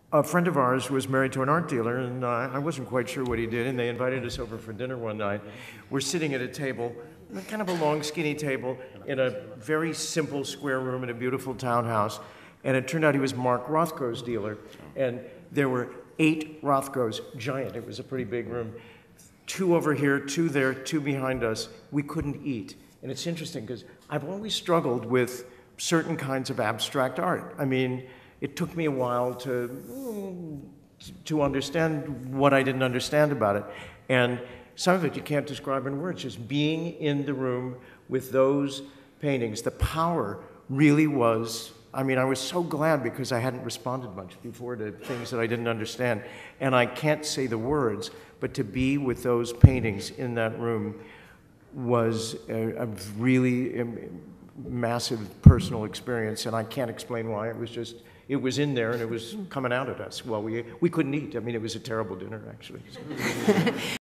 A friend of ours was married to an art dealer, and I wasn't quite sure what he did, and they invited us over for dinner one night. We're sitting at a table, kind of a long, skinny table, in a very simple square room in a beautiful townhouse, and it turned out he was Mark Rothko's dealer, and there were 8 Rothkos, giant, it was a pretty big room, 2 over here, 2 there, 2 behind us. We couldn't eat. And it's interesting because I've always struggled with certain kinds of abstract art. I mean, it took me a while to understand what I didn't understand about it. And some of it you can't describe in words. Just being in the room with those paintings, the power really was, I mean, I was so glad because I hadn't responded much before to things that I didn't understand. And I can't say the words, but to be with those paintings in that room was a really massive personal experience, and I can't explain why. It was in there and it was coming out at us. Well, we couldn't eat. I mean, it was a terrible dinner, actually.